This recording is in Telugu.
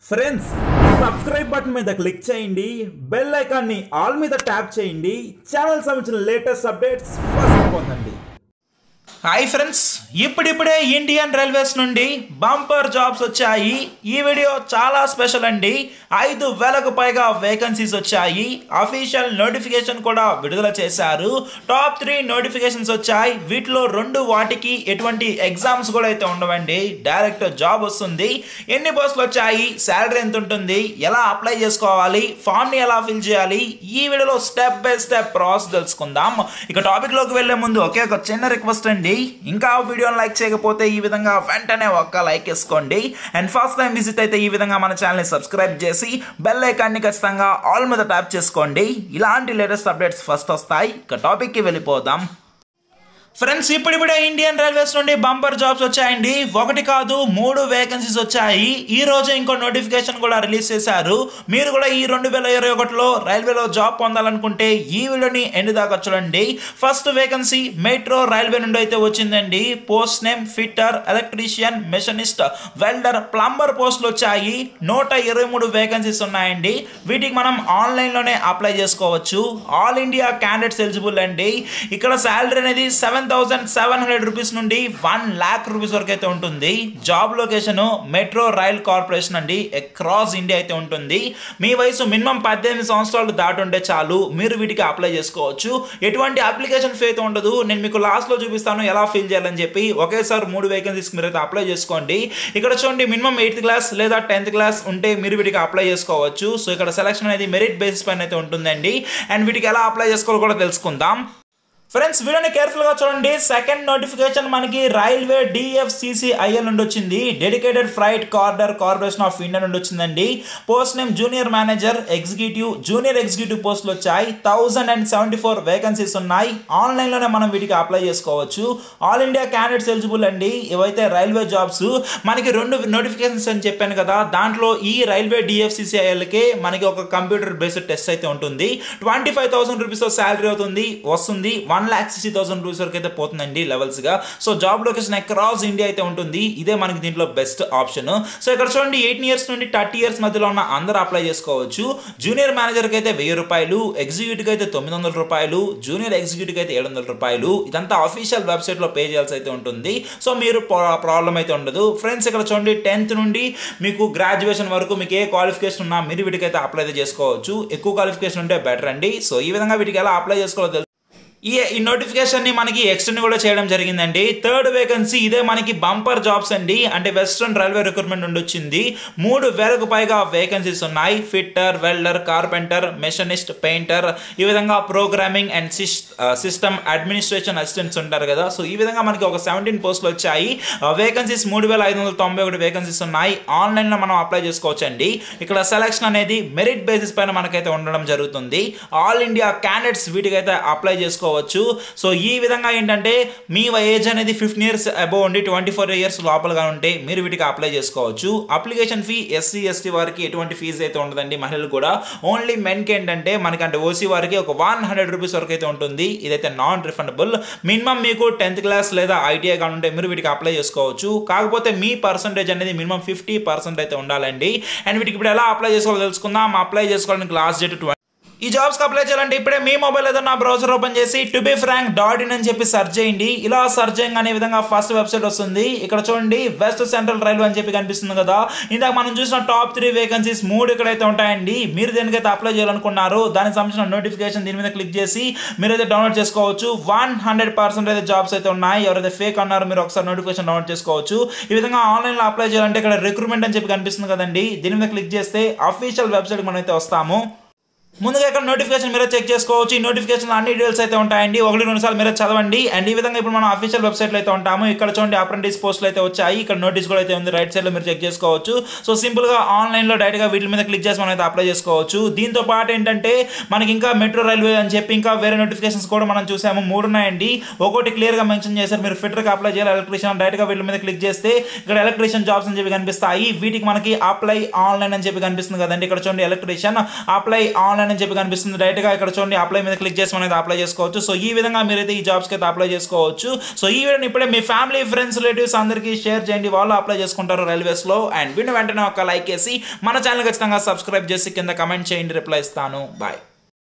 ఫ్రెండ్స్ సబ్స్క్రైబ్ బటన్ మీద క్లిక్ చేయండి, బెల్ ఐకాన్ని ఆల్ మీద ట్యాప్ చేయండి, ఛానల్ సంబంధించిన లేటెస్ట్ అప్డేట్స్ ఫస్ట్ పొందండి. హాయ్ ఫ్రెండ్స్, ఇప్పుడిప్పుడే ఇండియన్ రైల్వేస్ నుండి బంపర్ జాబ్స్ వచ్చాయి. ఈ వీడియో చాలా స్పెషల్ అండి. 5,000కు పైగా వేకెన్సీస్ వచ్చాయి. అఫీషియల్ నోటిఫికేషన్ కూడా విడుదల చేశారు. టాప్ 3 నోటిఫికేషన్స్ వచ్చాయి. వీటిలో 2 వాటికి ఎటువంటి ఎగ్జామ్స్ కూడా అయితే ఉండవండి, డైరెక్ట్ జాబ్ వస్తుంది. ఎన్ని పోస్టులు వచ్చాయి, శాలరీ ఎంత ఉంటుంది, ఎలా అప్లై చేసుకోవాలి, ఫామ్ ని ఎలా ఫిల్ చేయాలి, ఈ వీడియోలో స్టెప్ బై స్టెప్ ప్రాసెస్ తెలుసుకుందాం. ఇక టాపిక్ లోకి వెళ్లే ముందు ఒకే ఒక చిన్న రిక్వెస్ట్ అండి, ఇంకా వీడియోని లైక్ చేయకపోతే ఈ విధంగా వెంటనే ఒక్క లైక్ వేసుకోండి. అండ్ ఫస్ట్ టైం విజిట్ అయితే ఈ విధంగా మన ఛానల్ ని సబ్స్క్రైబ్ చేసి బెల్ ఐకాన్ ని ఖచ్చితంగా ఆల్ మీద ట్యాప్ చేసుకోండి. ఇలాంటి లేటెస్ట్ అప్డేట్స్ ఫస్ట్ వస్తాయి. ఇక టాపిక్ కి వెళ్ళిపోదాం. ఫ్రెండ్స్, ఇప్పుడిప్పుడే ఇండియన్ రైల్వేస్ నుండి బంపర్ జాబ్స్ వచ్చాయండి. 1 కాదు 3 వేకెన్సీస్ వచ్చాయి. ఈ రోజు ఇంకో నోటిఫికేషన్ కూడా రిలీజ్ చేశారు. మీరు కూడా ఈ 2021లో రైల్వేలో జాబ్ పొందాలనుకుంటే ఈ వీడియోని ఎండ్ దాకా చూడండి. ఫస్ట్ వేకెన్సీ మెట్రో రైల్వే నుండి అయితే వచ్చిందండి. Post name fitter, electrician, machinist, welder, plumber పోస్టులు వచ్చాయి. 123 వేకెన్సీస్ ఉన్నాయండి. వీటికి మనం ఆన్లైన్లోనే అప్లై చేసుకోవచ్చు. ఆల్ ఇండియా క్యాండిడేట్స్ ఎలిజిబుల్ అండి. ఇక్కడ శాలరీ అనేది 7,700 రూపీస్ నుండి 1 lakh రూపీస్ వరకు అయితే ఉంటుంది. Job location metro rail corporation అండి, అక్రాస్ ఇండియా అయితే ఉంటుంది. మీ వయసు మినిమం 18 సంవత్సరాలు దాటి ఉంటే చాలు, మీరు వీటికి అప్లై చేసుకోవచ్చు. ఎటువంటి అప్లికేషన్ ఫీ అయితే ఉండదు. నేను మీకు లాస్ట్ లో చూపిస్తాను ఎలా ఫిల్ చేయాలని చెప్పి. ఒకేసారి 3 వేకెన్సీస్ మీరు అయితే అప్లై చేసుకోండి. ఇక్కడ చూడండి, మినిమం 8th క్లాస్ లేదా 10th క్లాస్ ఉంటే మీరు వీటికి అప్లై చేసుకోవచ్చు. సో ఇక్కడ సెలక్షన్ అనేది మెరిట్ బేసిస్ పైన అయితే ఉంటుందండి. అండ్ వీటికి ఎలా అప్లై చేసుకోవాలో కూడా తెలుసుకుందాం. ఫ్రెండ్స్, వీడియోని కేర్ఫుల్ గా చూడండి. సెకండ్ నోటిఫికేషన్ మనకి రైల్వే DFCCIL నుండి వచ్చింది. Dedicated freight corridor corporation of India నుండి వచ్చిందండి. Post name junior manager, executive, junior executive పోస్టులు వచ్చాయి. 1074 వేకెన్సీస్ ఉన్నాయి. ఆన్లైన్ లోనే మనం వీటికి అప్లై చేసుకోవచ్చు. ఆల్ ఇండియా క్యాండిడేట్స్ ఎలిజిబుల్ అండి. ఇవైతే రైల్వే జాబ్స్. మనకి 2 నోటిఫికేషన్స్ అని చెప్పాను కదా, దాంట్లో ఈ రైల్వే DFCCIL కి మనకి ఒక కంప్యూటర్ బేస్డ్ టెస్ట్ అయితే ఉంటుంది. 25,000 రూపీస్ శాలరీ అవుతుంది వస్తుంది. 1,60,000 రూపీస్ వరకు అయితే పోతుందండి లెవెల్స్ గా. So job location across India అయితే ఉంటుంది. ఇదే మనకి దీంట్లో బెస్ట్ ఆప్షన్. సో ఇక్కడ చూడండి, 18 years నుండి 30 years మధ్యలో ఉన్న అందరూ అప్లై చేసుకోవచ్చు. జూనియర్ మేనేజర్ కి అయితే 1000 రూపాయలు, ఎగ్జిక్యూటివ్ కి అయితే 900 రూపాయలు, జూనియర్ ఎగ్జిక్యూటివ్ కి అయితే 700 రూపాయలు. ఇదంతా అఫీషియల్ వెబ్సైట్ లో పే చేయాల్సి అయితే ఉంటుంది. సో మీరు ప్రాబ్లం అయితే ఉండదు. ఫ్రెండ్స్, ఇక్కడ చూడండి, 10th నుండి మీకు గ్రాడ్యుయేషన్ వరకు మీకు ఏ క్వాలిఫికేషన్ ఉన్నా మీరు వీటికైతే అప్లై చేసుకోవచ్చు. ఎక్కువ క్వాలిఫికేషన్ ఉంటే బెటర్ అండి. సో ఈ విధంగా వీటికి ఎలా అప్లై చేసుకోవాలో ఈ నోటిఫికేషన్ ని మనకి ఎక్స్టెండ్ కూడా చేయడం జరిగిందండి. థర్డ్ వేకెన్సీ ఇదే మనకి బంపర్ జాబ్స్ అండి. అంటే వెస్ట్రన్ రైల్వే రిక్రూట్మెంట్ నుండి వచ్చింది. 3,000కు పైగా వేకెన్సీస్ ఉన్నాయి. Fitter, welder, carpenter, machinist, painter, ఈ విధంగా programming and system administration assistants ఉంటారు కదా. సో ఈ విధంగా మనకి ఒక 17 పోస్టులు వచ్చాయి. వేకెన్సీస్ 3,591 వేకెన్సీస్ ఉన్నాయి. ఆన్లైన్ లో మనం అప్లై చేసుకోవచ్చు అండి. ఇక్కడ సెలక్షన్ అనేది మెరిట్ బేసిస్ పైన మనకైతే ఉండడం జరుగుతుంది. ఆల్ ఇండియా క్యాండిడేట్స్ వీటికైతే అప్లై చేసుకోవచ్చు. సో ఈ విధంగా ఏంటంటే మీ ఏజ్ అనేది 15 years అబోవ్ ఉండి 24 years లోపలగా ఉంటే మీరు వీటికి అప్లై చేసుకోవచ్చు. అప్లికేషన్ ఫీ SC ST వారికి ఎటువంటి ఫీజు అయితే ఉండదండి. మహిళలు కూడా ఓన్లీ మెన్ కి ఏంటంటే మనకంటే OC వారికి ఒక 100 రూపీస్ వరకు అయితే ఉంటుంది. ఇదైతే నాన్ రిఫండబుల్. మినిమం మీకు 10th క్లాస్ లేదా ITI గా ఉంటే మీరు వీటికి అప్లై చేసుకోవచ్చు. కాకపోతే మీ పర్సంటేజ్ అనేది మినిమం 50% అయితే ఉండాలండి. అండ్ వీటికి ఇప్పుడు ఎలా అప్లై చేసుకోవాలో తెలుసుకుందాం. అప్లై చేసుకోవడానికి లాస్ట్ డేట్ ఈ జాబ్స్ కి అప్లై చేయాలంటే ఇప్పుడే మీ మొబైల్ ఏదైనా బ్రౌజర్ ఓపెన్ చేసి tobefrank.in అని చెప్పి సెర్చ్ చేయండి. ఇలా సెర్చ్ చేయగానే విధంగా ఫస్ట్ వెబ్సైట్ వస్తుంది. ఇక్కడ చూడండి, వెస్ట్ సెంట్రల్ రైల్వే అని చెప్పి కనిపిస్తుంది కదా. ఇందాక మనం చూసిన టాప్ 3 వేకెన్సీస్ 3 ఇక్కడైతే ఉంటాయండి. మీరు దేనికైతే అప్లై చేయాలనుకున్నారో దానికి సంబంధించిన నోటిఫికేషన్ దీని మీద క్లిక్ చేసి మీరైతే డౌన్లోడ్ చేసుకోవచ్చు. 100% అయితే జాబ్స్ అయితే ఉన్నాయి. ఎవరైతే ఫేక్ అన్నారో మీరు ఒకసారి నోటిఫికేషన్ డౌన్లోడ్ చేసుకోవచ్చు. ఈ విధంగా ఆన్లైన్ లో అప్లై చేయాలంటే ఇక్కడ రిక్రూట్మెంట్ అని చెప్పి కనిపిస్తుంది కదండి, దీని మీద క్లిక్ చేస్తే అఫీషియల్ వెబ్సైట్ మనం అయితే వస్తాము. ముందుగా ఇక్కడ నోటిఫికేషన్ మీరు చెక్ చేసుకోవచ్చు. ఈ నోటిఫికేషన్ అన్ని డీటెయిల్స్ అయితే ఉంటాయండి. 1-2 సార్లు మీరు చదవండి. అండ్ ఈ విధంగా ఇప్పుడు మనం అఫీషియల్ వెబ్సైట్ లో అయితే ఉంటాము. ఇక్కడ చూడండి, అప్రెంటిస్ పోస్టులు అయితే వచ్చాయి. ఇక్కడ నోటీస్ కూడా అయితే ఉంది, రైట్ సైడ్ లో మీరు చెక్ చేసుకోవచ్చు. సో సింపుల్ గా ఆన్లైన్ లో డైరెక్ట్ గా వీటి మీద క్లిక్ చేసి మనం అయితే అప్లై చేసుకోవచ్చు. దీంతో పాటు ఏంటంటే మనకి ఇంకా మెట్రో రైల్వే అని చెప్పి ఇంకా వేరే నోటిఫికేషన్స్ కూడా మనం చూసాము. 3 ఉన్నాయండి. ఒకటి క్లియర్ గా మెన్షన్ చేశారు, మీరు ఫిట్టర్ కి అప్లై చేయాలి, ఎలక్ట్రీషియన్. డైరెక్ట్ గా వీటి మీద క్లిక్ చేస్తే ఇక్కడ ఎలక్ట్రీషియన్ జాబ్స్ అని చెప్పి కనిపిస్తాయి. వీటికి మనకి అప్లై ఆన్లైన్ అని చెప్పి కనిపిస్తుంది కదండి. ఇక్కడ చూడండి, ఎలక్ట్రీషియన్ అప్లై ఆన్లైన్ ఆన్లైన్ అని చెప్పి కనిపిస్తుంది. డైరెక్ట్గా ఇక్కడ చూడండి అప్లై మీద క్లిక్ చేసి మనం అప్లై చేసుకోవచ్చు. సో ఈ విధంగా మీరైతే ఈ జాబ్స్కి అయితే అప్లై చేసుకోవచ్చు. సో ఈ వీడియోని ఇప్పుడే మీ ఫ్యామిలీ ఫ్రెండ్స్ రిలేటివ్స్ అందరికీ షేర్ చేయండి, వాళ్ళు అప్లై చేసుకుంటారు రైల్వేస్లో. అండ్ వీడియో వెంటనే ఒక లైక్ చేసి మన ఛానల్ ఖచ్చితంగా సబ్స్క్రైబ్ చేసి కింద కమెంట్ చేయండి, రిప్లై ఇస్తాను. బాయ్.